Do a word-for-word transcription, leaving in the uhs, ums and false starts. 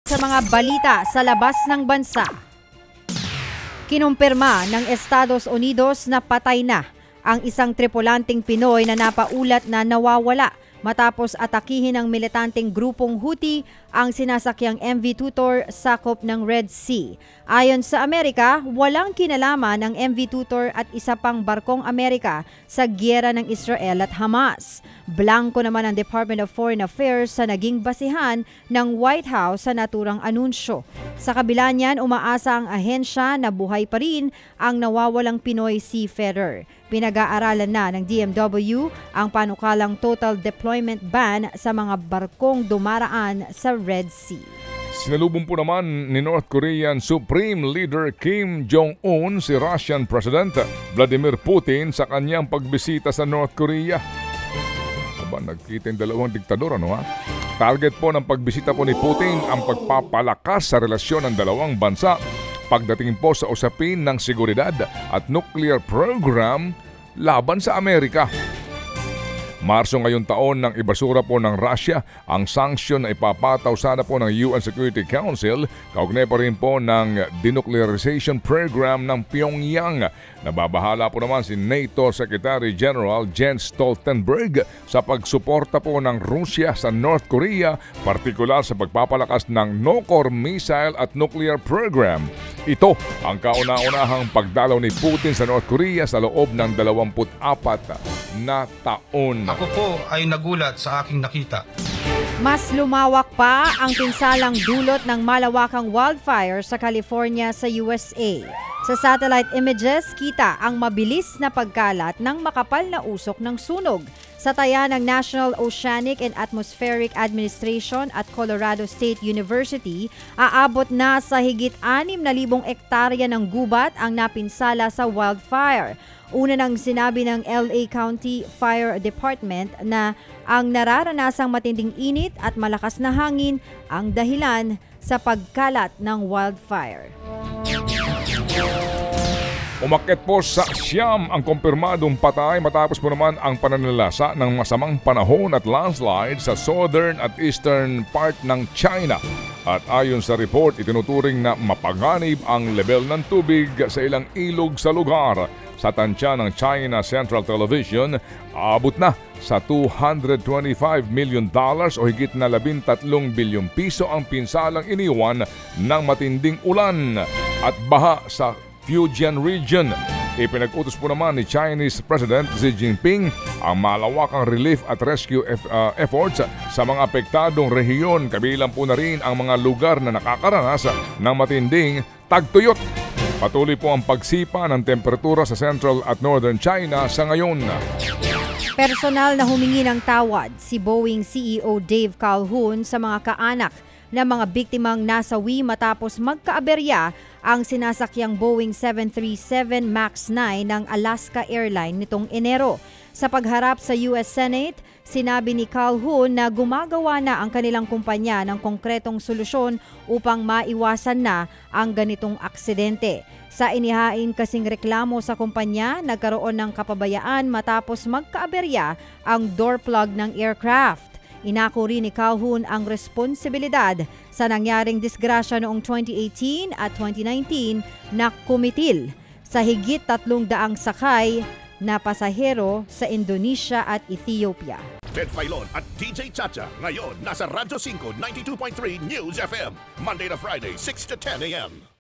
sa mga balita sa labas ng bansa. Kinumpirma ng Estados Unidos na patay na ang isang tripulanteng Pinoy na napaulat na nawawala matapos atakihin ng militanteng grupong Houthi ang sinasakyang M V Tutor sakop ng Red Sea. Ayon sa Amerika, walang kinalaman ang M V Tutor at isa pang barkong Amerika sa giyera ng Israel at Hamas. Blanko naman ang Department of Foreign Affairs sa naging basihan ng White House sa naturang anunsyo. Sa kabila niyan, umaasa ang ahensya na buhay pa rin ang nawawalang Pinoy seafarer. Pinag-aaralan na ng D M W ang panukalang total deployment ban sa mga barkong dumaraan sa Red Sea. Sinalubong po naman ni North Korean Supreme Leader Kim Jong-un si Russian President Vladimir Putin sa kanyang pagbisita sa North Korea. Aba, nagkita yung dalawang diktador, ano ha? Target po ng pagbisita po ni Putin ang pagpapalakas sa relasyon ng dalawang bansa pagdating po sa usapin ng seguridad at nuclear program laban sa Amerika. Marso ngayong taon nang ibasura po ng Russia ang sanksyon na ipapataw sana po ng U N Security Council kaugnay pa rin po ng denuclearization program ng Pyongyang. Nababahala po naman si NATO Secretary General Jens Stoltenberg sa pagsuporta po ng Russia sa North Korea, partikular sa pagpapalakas ng no-core missile at nuclear program. Ito ang kauna-unahang pagdalaw ni Putin sa North Korea sa loob ng dalawampu't apat na taon. Ako po ay nagulat sa aking nakita. Mas lumawak pa ang pinsalang dulot ng malawakang wildfire sa California sa U S A. Sa satellite images, kita ang mabilis na pagkalat ng makapal na usok ng sunog. Sa taya ng National Oceanic and Atmospheric Administration at Colorado State University, aabot na sa higit anim na libong ektarya ng gubat ang napinsala sa wildfire. Una nang sinabi ng L A County Fire Department na ang nararanasang matinding init at malakas na hangin ang dahilan sa pagkalat ng wildfire. Umakyat po sa siyam ang kumpirmadong patay matapos po naman ang pananalasa ng masamang panahon at landslide sa southern at eastern part ng China. At ayon sa report, itinuturing na mapanganib ang level ng tubig sa ilang ilog sa lugar. Sa tansya ng China Central Television, aabot na sa two hundred twenty-five million dollars o higit na labintatlong bilyong piso ang pinsalang iniwan ng matinding ulan at baha sa Fujian region. Ipinag-utos po naman ni Chinese President Xi Jinping ang malawakang relief at rescue eff- uh, efforts sa mga apektadong rehiyon, kabilang po na rin ang mga lugar na nakakaranas ng matinding tagtuyot. Patuloy po ang pagsipa ng temperatura sa Central at Northern China sa ngayon. Personal na humingi ng tawad si Boeing C E O Dave Calhoun sa mga kaanak na mga biktimang nasawi matapos magkaaberya ang sinasakyang Boeing seven thirty-seven MAX nine ng Alaska Airlines nitong Enero. Sa pagharap sa U S Senate, sinabi ni Calhoun na gumagawa na ang kanilang kumpanya ng konkretong solusyon upang maiwasan na ang ganitong aksidente. Sa inihain kasing reklamo sa kumpanya, nagkaroon ng kapabayaan matapos magkaaberya ang door plug ng aircraft. Inako rin ni Calhoun ang responsibilidad sa nangyaring disgrasya noong twenty eighteen at twenty nineteen na kumitil sa higit tatlong daang sakay na pasahero sa Indonesia at Ethiopia. Ted Filon at D J Chacha ngayon nasa Radyo five ninety-two point three News F M Monday to Friday six to ten a m